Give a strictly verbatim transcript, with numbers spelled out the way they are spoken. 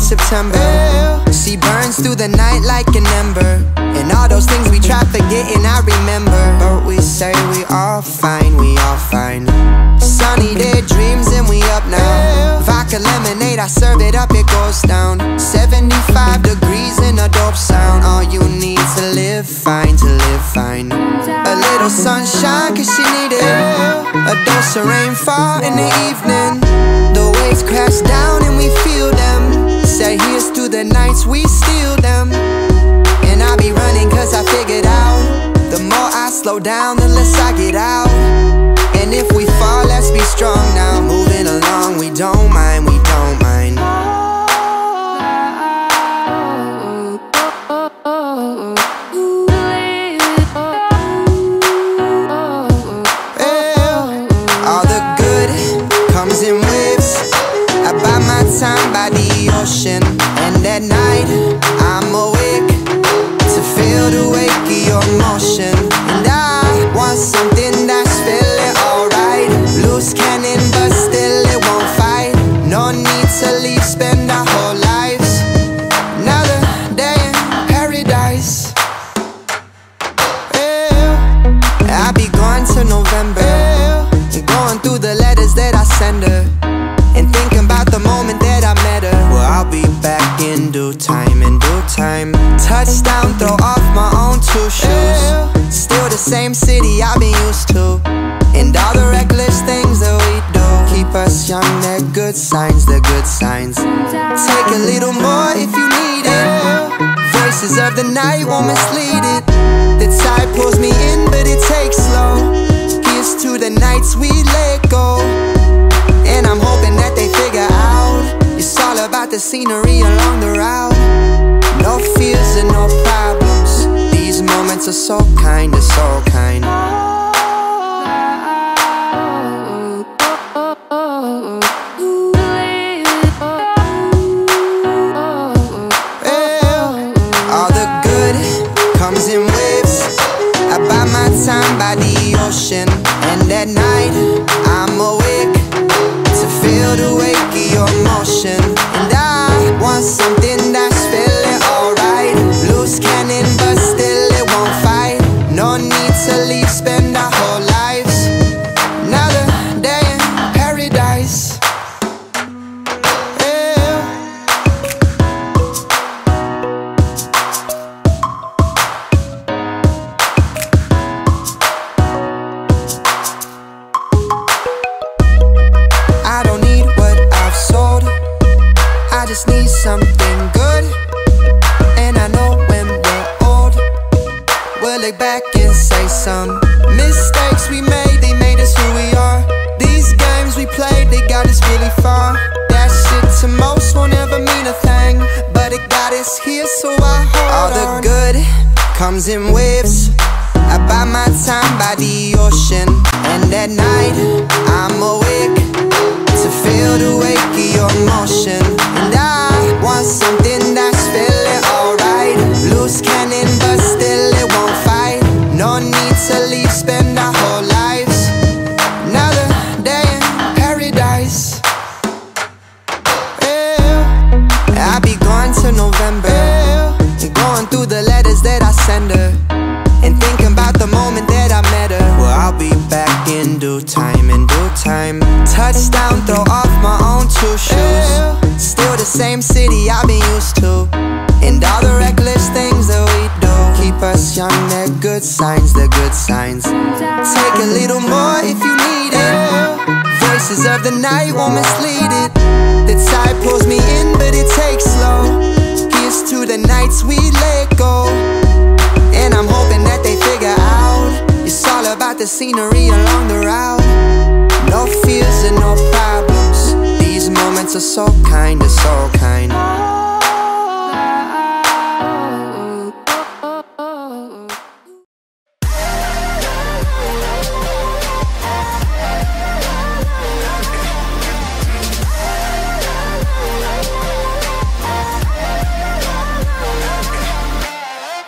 September. She burns through the night like an ember, and all those things we try forgetting I remember. But we say we all fine, we all fine. Sunny day dreams and we up now. Vodka lemonade, I serve it up, it goes down. Seventy-five degrees in a dope sound. All you need to live fine, to live fine. A little sunshine cause she need it. A dose of rainfall in the evening. The waves crash down and we feel them. Say here's to the nights we steal them. And I be running cause I figured out, the more I slow down, the less I get out. And if we fall, let's be strong now. Moving along, we don't mind, we don't mind. All the good comes in waves. I buy my time by the ocean, and at night I'm awake to feel the wake of your motion. And I want something that's feeling alright. Loose cannon but still it won't fight. No need to leave, spend our whole lives. Another day in paradise. Yeah. I be going to November, and going through the letters that I send her, and thinking about the moment that I met her. Well, I'll be back in due time, in due time. Touchdown, throw off my own two shoes. Still the same city I've been used to, and all the reckless things that we do keep us young, they're good signs, they're good signs. Take a little more if you need it. Voices of the night won't mislead it. The tide pulls me in but it takes slow. Here's to the nights we let go. And I'm hoping that they figure out it's all about the scenery along the route. No fears and no problems. These moments are so kind, they're so kind. All the good comes in waves. I buy my time by the ocean, and at night I'm awake to feel the wake of your motion. And I want something that's feeling alright. Loose cannon but still it won't fight. No need to leave, spend our whole lives. Another day in paradise. Yeah. I don't need what I've sold, I just need something good. And I know when we're old, we'll look back and say some mistakes we made, they made us who we are. These games we played, they got us really far. That shit to most won't ever mean a thing, but it got us here, so I hold on. All the good comes in waves. I buy my time by the ocean, and at night I'm awake to feel the wake of your motion. And I want something that's feeling alright. Loose cannon but still it won't fight. No need to leave, spend our whole lives. Another day in paradise. Yeah. I be going to November, and going through the letters that I send her, and thinking about the moment that I met her. Well, I'll be back in due time, in due time. Touchdown, throw off my own two shoes. Still the same city I've been used to, and all the reckless things that we do keep us young, they're good signs, they're good signs. Take a little more if you need it. Voices of the night won't mislead it. The tide pulls me in but it takes slow. Here's to the nights we let go. And I'm hoping that they figure out it's all about the scenery along the route. No fears and no problems. These moments are so kind, they're so kind.